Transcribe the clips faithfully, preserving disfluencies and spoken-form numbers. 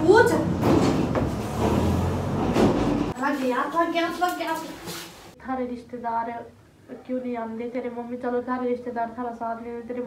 पूछ गया था क्या क्या थारे रिश्तेदार क्यों नहीं आते तेरे मम्मी? चलो थारे रिश्तेदार थारा साथ ले तेरे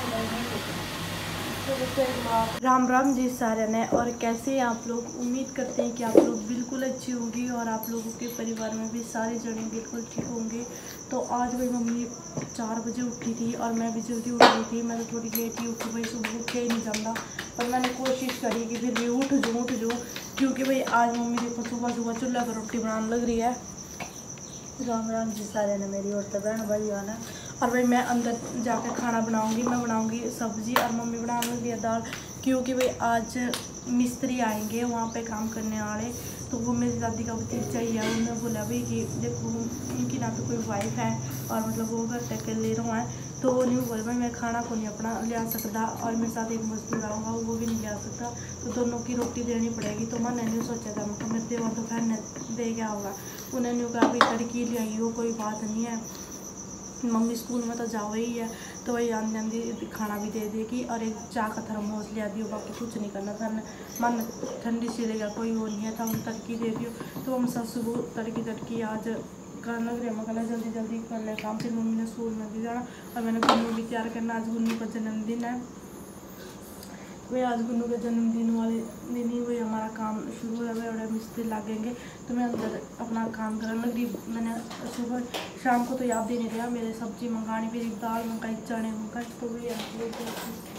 राम राम जी सारे ने। और कैसे हैं आप लोग? उम्मीद करते हैं कि आप लोग बिल्कुल अच्छी होंगी और आप लोगों के परिवार में भी सारे जने बिल्कुल ठीक होंगे। तो आज भाई मम्मी चार बजे उठी थी और मैं भी जल्दी उठ गई थी। मैं तो थोड़ी लेट ही उठी, भाई सुबह उठे ही नहीं जाता, पर मैंने कोशिश करी कि फिर भी उठ जाऊँ उठ जाऊँ क्योंकि भाई आज मम्मी देखो सुबह सुबह चूल्हा पर रोटी बनाने लग रही है। राम राम जी सारे ने मेरी और तो बहन भाई आना। और भाई मैं अंदर जाकर खाना बनाऊंगी, मैं बनाऊंगी सब्जी और मम्मी बनाने लगी है दाल, क्योंकि भाई आज मिस्त्री आएंगे वहाँ पे काम करने वाले। तो वो मेरी दादी का भतीजा ही है। उन्होंने बोला भाई कि देखो उनकी ना तो कोई वाइफ है और मतलब वो घर तक ले रहा है, तो वो नहीं बोल भाई मैं खाना को नहीं अपना ले आ सकता और मेरे साथ एक मजदूर आऊँगा वो भी नहीं ले आ सकता, तो दोनों की रोटी देनी पड़ेगी। तो मैंने नहीं सोचा था, मतलब मेरे देवा तो खैर दे गया होगा। उन्होंने कहा भाई तड़की ले आई हो, कोई बात नहीं है, मम्मी स्कूल में तो जाओ ही है, तो वही आंधी आंधी खाना भी दे देगी और एक चाय का थर्मोस ले दियो, बाकी कुछ नहीं करना था। मन ठंडी सी रहेगा, कोई वो नहीं है था, हम तड़की दे दियो। तो हम सब सुबह तड़की तड़की आज करना लग रहे मैं कहना जल्दी जल्दी कर ले काम। फिर मम्मी ने स्कूल में भी जाना और मैंने गुन्नू भी तैयार करना। आज गुन्नू का जन्मदिन है, वही आज गुन्नू के जन्मदिन वाले दिन ही वही हमारा काम शुरू है। वही मिस्त्री लगेंगे तो मैं अंदर अपना काम करने लगी। मैंने सुबह शाम को तो याद ही नहीं रहा मेरे सब्जी मंगानी, फिर दाल मंगाई, चने मंगाए, तो वही।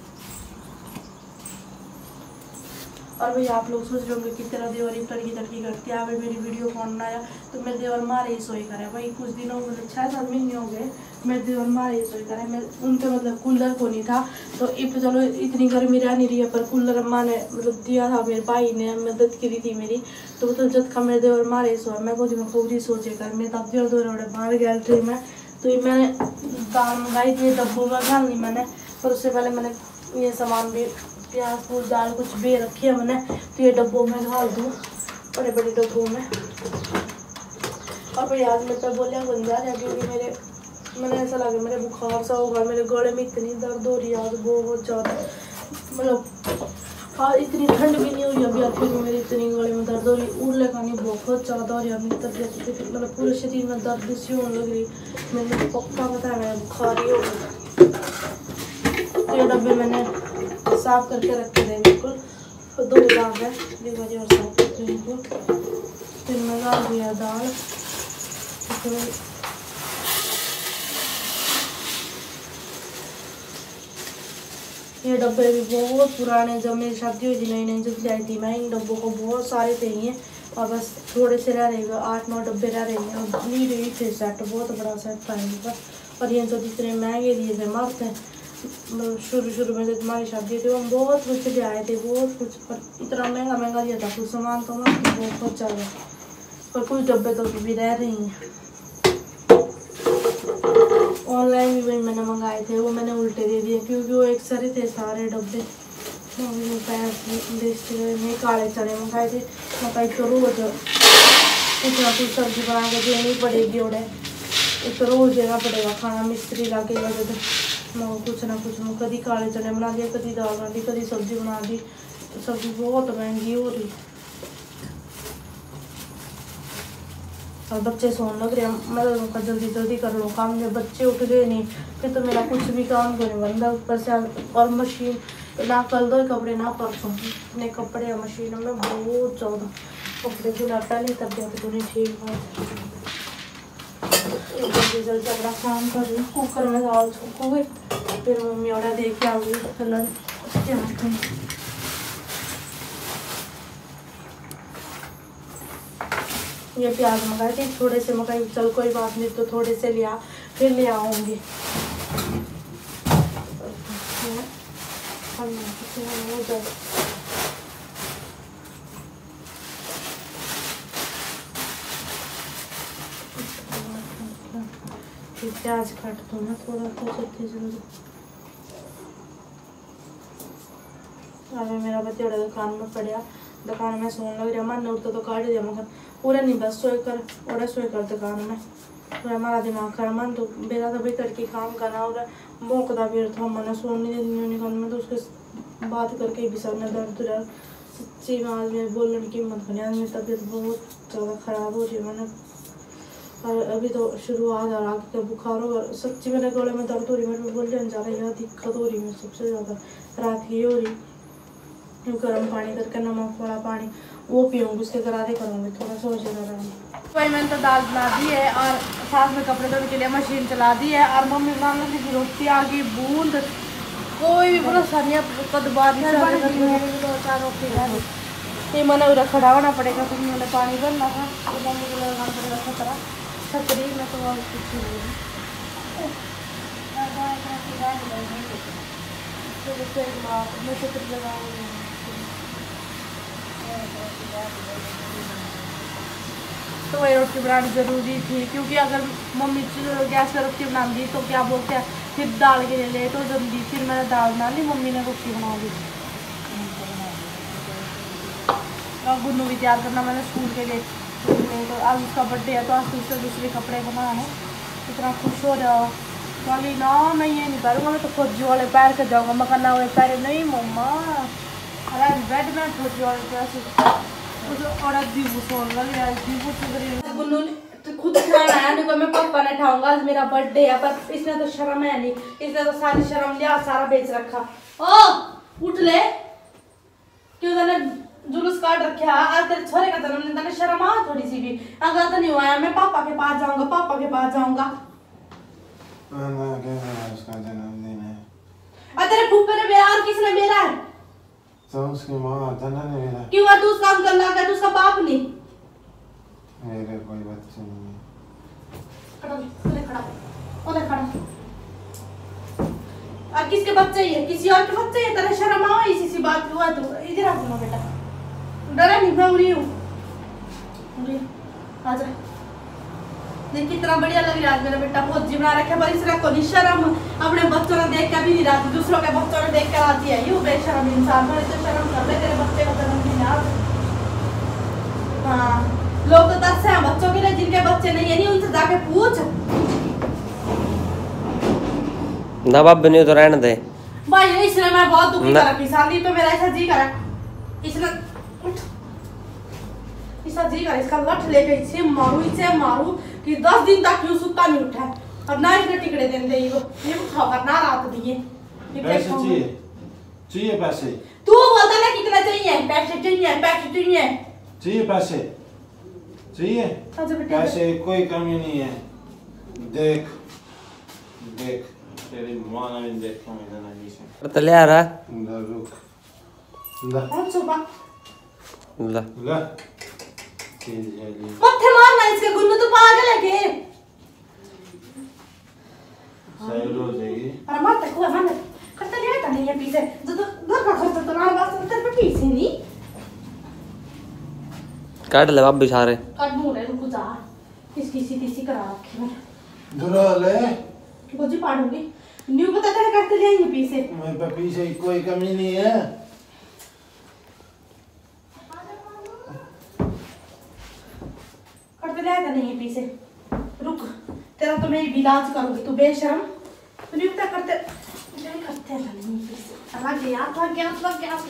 और भाई आप लोग सोच रहे होंगे कि तेरा देवर ही तड़की तड़की करती है, मेरी वीडियो कौन बनाया? तो मेरे देवर मारे ही सोई करे भाई। कुछ दिनों मतलब छः सात महीने हो गए मेरे देवर मारे ही सोई करे। मैं उनके मतलब कूलर को नहीं था, तो इब चलो इतनी गर्मी रह नहीं रही है, पर कूलर अम्मा ने मतलब दिया था, मेरे भाई ने मदद करी थी मेरी। तो मतलब जब का मेरे देवर मारे ही सोए, मैं कुछ मैं पूरी सोचे कर मेरे तब देवर दो रोड़े बाहर गए थे मैं। तो ये मैंने दाल मंगाई थी डब्बों में डाल ली मैंने, पर उससे पहले मैंने ये सामान भी प्याज फूल दाल कुछ भी रखी है मैंने, तो ये डब्बों में डाल दूँ, बड़े बड़े डब्बों में। और भाई आज मेरे पे बोलिया बन जा रहा है क्योंकि मेरे मैंने ऐसा लगा मेरे बुखार सा होगा, मेरे गले में इतनी दर्द हो रही है आज बहुत ज़्यादा। मतलब हाँ इतनी ठंड भी नहीं हुई अभी, फिर मेरी इतनी गले में दर्द हो रही, उड़ले का नहीं बहुत ज़्यादा हो रही है मेरी तबीयत, मतलब पूरे शरीर में दर्द सी होने लग रही। मैंने पक्का पता है मेरा बुखार ही होगा। ये डब्बे मैंने साफ करके रखे थे बिल्कुल, दो दाग है दीवारी और साफ करके इनको। फिर मैं डाल दिया दाल। तो ये डब्बे भी बहुत पुराने, जब मेरी शादी हुई थी नई नई जब आई थी मैं, इन डब्बों को बहुत सारे थे ये, और बस थोड़े से रह रहे आठ नौ डब्बे रह रहे हैं। और नहीं रही थे सेट, बहुत बड़ा सेट था इनका। और ये तो जितने महंगे दिए थे मारते मतलब शुरू शुरू में जब हमारी शादी थी हम बहुत कुछ ले आए थे, बहुत कुछ, पर इतना महंगा महंगा दिया था कुछ सामान तो मत बहुत ज़्यादा, पर कुछ डब्बे तो भी रह रही हैं। ऑनलाइन भी वही मैंने मंगाए थे, वो मैंने उल्टे दे दिए क्योंकि वो एक सरे थे सारे डब्बे। मैं काले चने मंगाए थे, मंगाई तो रोज कुछ ना कुछ सब्जी बना के देनी पड़ेगी, उड़े एक तो रोज देना पड़ेगा खाना, मिस्त्री ला के वजह मैं कुछ ना कुछ मैं कभी काले चने बना दिए, कभी दाल बना दी, कभी सब्जी बना दी। तो सब्जी बहुत महंगी हो रही और बच्चे सोने लग रहे हैं, मैं उनका जल्दी जल्दी कर लूँ काम। जब बच्चे उठ गए नहीं फिर तो मेरा कुछ भी काम करने बंदा ऊपर से। और मशीन ना कल दो कपड़े ना परसों इतने कपड़े हैं मशीन में, बहुत ज़्यादा कपड़े धुला। पहले तबियत धुनी ठीक है, जल्दी जल्दी अपना काम कर रही हूँ। कुकर में दाल छूक गई, फिर मम्मी ऑर्डर दे के आऊँगी फिलहाल उसके हाथ में। ये प्याज मंगाए थे थोड़े से, मकाई चल कोई बात नहीं तो थोड़े से लिया फिर ले आऊँगी। फिर प्याज काट दो ना थोड़ा सा जल्दी जल्दी। अभी मेरा बच्चा दुकान में पड़ा, दुकान में सोने लग रहा, मन उठता तो काट दिया मगर पूरा नहीं बस सोए कर और सोए कर दुकान में। तो हमारा दिमाग खराब, मन तो बेरा तो भाई तड़की काम करना और मोकदा फिर था मैंने सोने निकल में, तो उसके बात करके भी सर ने दर्द दर्द सच्ची में आज मेरे बोलने की हिम्मत बनी। आज मेरी तबीयत बहुत ज़्यादा ख़राब हो रही है मैंने, और अभी तो शुरुआत आ रहा है बुखार हो। सच्ची मेरे गले में दर्द हो रही है, मेरे बोलने जा रहा है, यहाँ दिक्कत हो रही है सबसे ज़्यादा रात की हो रही। गर्म पानी करके नमक वाला पानी वो पीऊँगी, उसके गरारे करूँगी थोड़ा सा हो जाएगा। भाई मैंने तो दाल बना दी है और साथ में कपड़े धोने के लिए मशीन चला दी है, और मम्मी बना ली रोटी आ गई बूंद, कोई भी भरोसा नहीं है कद बाद में दो चार रोटी ये मैंने उधर खड़ा होना पड़ेगा, तो मैंने पानी भरना था तो मम्मी को लगाना पड़ेगा खतरा छतरी में, तो और कुछ नहीं मैं छतरी लगाऊंगी। तो वही रोटी बनानी ज़रूरी थी, क्योंकि अगर मम्मी गैस पर रोटी बना दी तो क्या बोलते हैं फिर दाल के लिए लेट हो जल्दी, फिर मैंने दाल बना ली, मम्मी ने रोटी बना दी। और गुन्नू भी तैयार करना मैंने स्कूल के लिए, तो आज उसका बर्थडे है तो आज दूसरे दूसरे कपड़े बनाए, इतना खुश हो रहा वाली ना मैं ये नहीं पहनूँगा, मैं तो फौजी वाले पैर कर जाऊँगा। मैं करना वाले पैर नहीं मम्मा, अरे बेड में फौजी वाले पैर औरत भी सोन लग रहा है। गुन्नू तो खुद खाना है, नहीं मैं पापा ने खाऊंगा, आज मेरा बर्थडे है, पर इसने तो शर्म है नहीं, इसने तो सारी शर्म लिया सारा बेच रखा। ओ उठ ले, क्यों तने जुलूस काट रखा आज तेरे छोरे का जन्मदिन, तने शर्म आ थोड़ी सी भी? अगर तो नहीं हुआ मैं पापा के पास जाऊंगा, पापा के पास जाऊंगा। उसका जन्मदिन है और तेरे फूफे ने मेरा और किसने मेरा है? तो उसकी माँ जना ने मेरा। क्यों तू उस काम कर लगा, तू उसका बाप नहीं? मेरे कोई बच्चे नहीं है। खड़ा ले, खड़ा ओले खड़ा। और किसके बच्चे ही है? किसी और के बच्चे है? तेरे शर्म आवा इसी सी बात हुआ तो इधर आ जाओ बेटा, डरा नहीं, मैं उड़ी हूँ, उड़ी आ जा। देख कितना बढ़िया लग रहा है मेरा बेटा, फौजी बना रखा, पर इसने को नहीं शर्म, अपने बच्चों ने देख के भी नहीं राती, दूसरों के बच्चों ने देख के आती है। यू बेशर्म इंसान, थोड़ी तो शर्म कर ले, तेरे बच्चे का जन्मदिन आज। हाँ लोग तो दस हैं बच्चों के लिए, जिनके बच्चे नहीं है नहीं उनसे जाके पूछ ना बाप बने तो रहने दे भाई। इसने मैं बहुत दुखी कर रखी, शादी तो मेरा ऐसा जी करा, इसने इसका जी करा इसका लठ लेके इसे मारू इसे मारू कि दस दिन तक यूं सुता नहीं उठा, और ना इसने टिकड़े देने दे वो ये खाकर ना रात दिए। पैसे चाहिए, चाहिए पैसे। तू बोलता ना कितना चाहिए? पैसे चाहिए, पैसे चाहिए, चाहिए पैसे चाहिए, पैसे कोई कमी नहीं है। देख देख तेरी माँ ने देखा मैंने नहीं से तो ले आ रहा रुक ला कौन सुबह ला ला मत्थे मारना इसके, गुन्नू तो पागल है के सही हो जाएगी। अरे मत को मन खर्चा नहीं है, नहीं है पीछे जो तो घर का खर्चा तो ना बस तेरे पे पीछे नहीं काट ले बाप बिचारे, काट मुंह रे रुक जा, इसकी सी तीसी करा रखी मैं दुरा ले गोजी पाड़ूंगी, न्यू बता तेरे करते ले आएंगे पीछे। मेरे पे पीछे कोई कमी नहीं है। करते ले आएगा नहीं पीछे, रुक तेरा तो मैं इलाज करूंगी, तू बेशरम तू न्यू बता करते नहीं करते नहीं पीछे, अलग गया था क्या अलग गया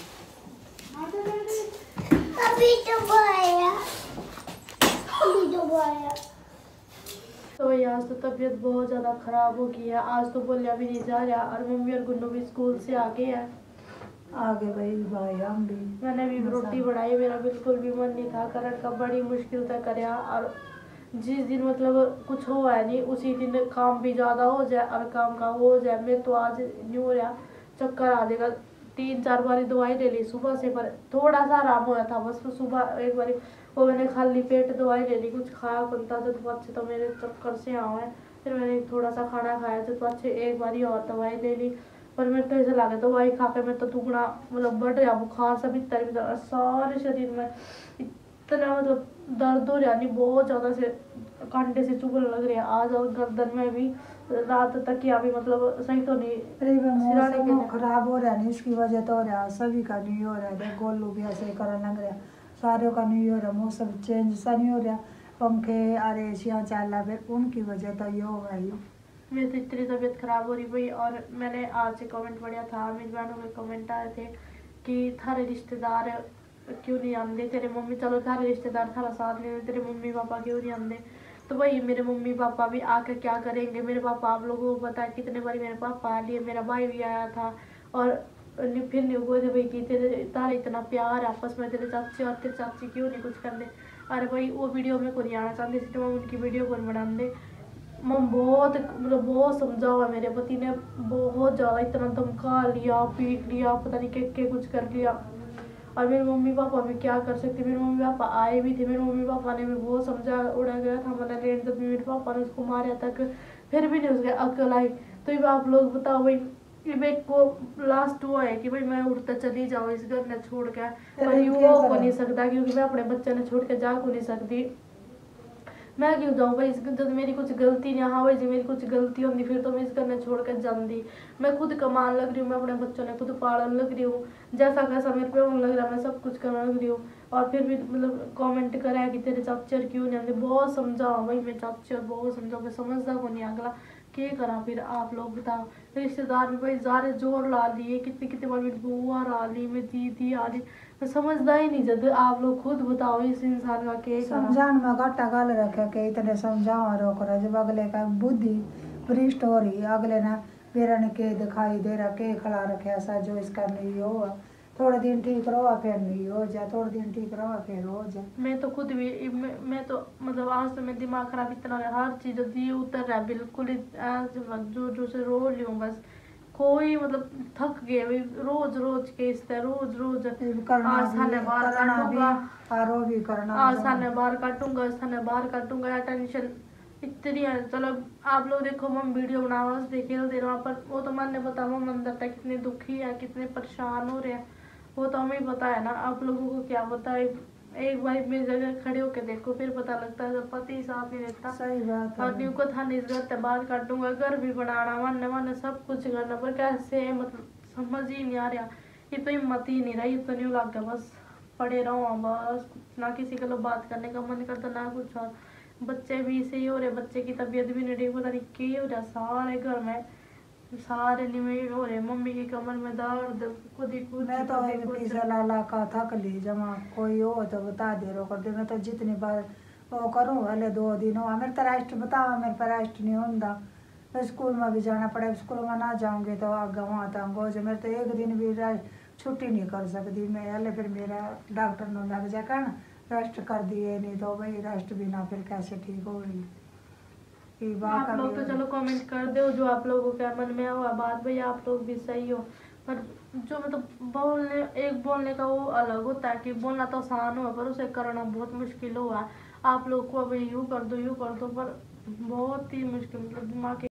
अभी तो आया, अभी तो आया। तो भाई आज तो तबीयत बहुत ज़्यादा ख़राब हो गई है, आज तो बोलिया भी नहीं जा रहा, और मम्मी और गुन्नू भी स्कूल से आ गए हैं। आगे भाई भाई हम भी मैंने भी रोटी बनाई, मेरा बिल्कुल भी मन नहीं था करने का, बड़ी मुश्किल से कराया, और जिस दिन मतलब कुछ हो है नहीं उसी दिन काम भी ज़्यादा हो जाए और काम का हो जाए। मैं तो आज नहीं हो रहा, चक्कर आ जाएगा, तीन चार बारी दवाई ले ली सुबह से, पर थोड़ा सा आराम हुआ था बस। तो सुबह एक बारी वो मैंने खाली पेट दवाई ले ली, कुछ खाया बनता था तो अच्छे, तो मेरे चक्कर से आए, फिर मैंने थोड़ा सा खाना खाया तो अच्छे, एक बारी और दवाई ले ली, पर मेरे तो ऐसा लगा दवाई खा के मैं तो दुगना मतलब बढ़ रहा बुखार सब इतना भी, सारे शरीर में इतना मतलब दर्द हो रहा नहीं, बहुत ज़्यादा से कांटे से चुभने लग रहे हैं आज, और गर्दन में भी रात तक या भी मतलब सही तो नहीं, मौसम खराब हो रहा है, इसकी वजह तो हो रहा है, सभी का नहीं हो रहा है, गोलू भी ऐसे करने लग रहा, सारे का नहीं हो रहा, मौसम चेंज सा नहीं हो रहा, पंखे और एशियाँ चल रहा, फिर उनकी वजह तो ये हो रही। मेरी तो इतनी तबीयत खराब हो रही भाई। और मैंने आज से कमेंट पढ़ा था, मेरी बहनों के कमेंट आए थे कि थारे रिश्तेदार क्यों नहीं आते, तेरे मम्मी चलो थारे रिश्तेदार थारा साथ नहीं देते, तेरे मम्मी पापा क्यों नहीं आते। तो वही मेरे मम्मी पापा भी आकर क्या करेंगे। मेरे पापा, आप लोगों को पता है कितने बार मेरे पापा आ लिए, मेरा भाई भी आया था और फिर नहीं हुए थे भाई कि तेरे तारे इतना प्यार आपस में, तेरे चाची और तेरे चाची क्यों नहीं कुछ कर दे। अरे भाई वो वीडियो में को नहीं आना चाहती, इसलिए मैं उनकी वीडियो को बना दे। मम बहुत मतलब बहुत समझा हुआ मेरे पति ने, बहुत ज़्यादा इतना धमका लिया, पीट लिया, पता नहीं क्या क्या कुछ कर लिया। और मेरे मम्मी पापा भी क्या कर सकते, मेरे मम्मी पापा आए भी थे, मेरे मम्मी पापा ने भी बहुत समझा, उड़ा गया था मैंने लेट, जब मेरे पापा ने उसको मारा तक फिर भी नहीं उसके अकल आई। तो ये आप लोग बताओ भाई, मेरे को लास्ट हुआ है कि भाई मैं उड़ता चली जाऊँ इस घर ने छोड़ के, पर ये वो हो नहीं सकता क्योंकि मैं अपने बच्चे ने छोड़ के जा को नहीं सकती। मैं क्यों जाऊँ भाई, जब मेरी कुछ गलती नहीं, हाँ भाई जी मेरी कुछ गलती होती फिर तो मैं इस घर ने छोड़ कर जाती। मैं खुद कमान लग रही हूँ, मैं अपने बच्चों ने खुद पालन लग रही हूँ, जैसा कैसा मेरे पे होने लग रहा है मैं सब कुछ करने लग रही हूँ। और फिर भी मतलब कमेंट करा है कि तेरे चाचर क्यों नहीं आते। बहुत समझा भाई मैं चाचर, बहुत समझा, मैं समझदा को नहीं अगला क्या करा। फिर आप लोग बताओ, रिश्तेदार भी भाई सारे जोर ला लिए, कितनी कितनी बार मेरी बुआ आ ली, मेरी दीदी आ ली, मैं समझदा ही नहीं। जब आप लोग खुद बताओ इस इंसान का क्या करा। समझान में घाटा गाल रखे के इतने समझाओ रोक रहा, जब अगले का बुद्धि भ्रष्ट हो रही, अगले ना मेरा ने के दिखाई दे रहा के खड़ा रखे ऐसा जो इसका नहीं हो, थोड़े दिन ठीक रहो फिर नहीं हो जाए, थोड़े दिन ठीक रहो फिर हो जाए। मैं तो खुद भी मैं, मैं तो मतलब आज तो मैं दिमाग खराब इतना हर चीज दी उतर रहा है बिल्कुल, जो जो से रो ली हूँ बस, कोई मतलब थक गए भाई, रोज रोज के इस तरह रोज रोज आज थाने बाहर काटूंगा, आज थाने बाहर काटूंगा, आज थाने बाहर काटूंगा, या टेंशन इतनी है। चलो आप लोग देखो हम वीडियो बना देखे दे रहे वहाँ पर, वो तो मन ने पता हम अंदर तक कितने दुखी है, कितने परेशान हो रहे हैं, वो तो हमें पता है ना। आप लोगों को क्या पता है, एक बार मेरी जगह खड़े होकर देखो फिर पता लगता है, जब पति साथ नहीं रहता। सही बात है। और न्यू को था इस घर से बाहर काटूंगा, घर भी बनाना, मन मन सब कुछ करना, पर कैसे मतलब समझ ही नहीं आ रहा। ये तो हिम्मत ही नहीं रही, तो न्यू लग गया बस पड़े रहो बस, ना किसी के लोग बात करने का मन करता ना कुछ। और बच्चे भी सही हो रहे, बच्चे की तबीयत भी नहीं रही, पता नहीं क्या हो रहा, सारे घर में सारे निमेड़ हो रहे, मम्मी की कमर में दर्द, खुद ही कुछ मैं तो पिज्जा लाला का थक ली, जमा कोई हो तो बता दे रो कर दे। मैं तो जितनी बार वो करूँ वाले दो दिन हो मेरे तो रेस्ट बताओ, मेरे पर रेस्ट नहीं होता, मैं स्कूल में भी जाना पड़े, स्कूल में ना जाऊँगी तो आगे वहाँ तक हो जाए, मेरे तो एक दिन भी छुट्टी नहीं कर सकती मैं, अले फिर मेरा डॉक्टर ने लग जाएगा ना रेस्ट कर दिए, नहीं तो भाई रेस्ट भी ना फिर कैसे ठीक हो रही। आप लोग तो चलो कमेंट कर दो जो आप लोगों के मन में हुआ बात, भाई आप लोग भी सही हो, पर जो मतलब बोलने एक बोलने का वो अलग होता है कि बोलना तो आसान हुआ पर उसे करना बहुत मुश्किल हुआ। आप लोग को अभी यूँ कर दो यूँ कर दो, पर बहुत ही मुश्किल मतलब दिमाग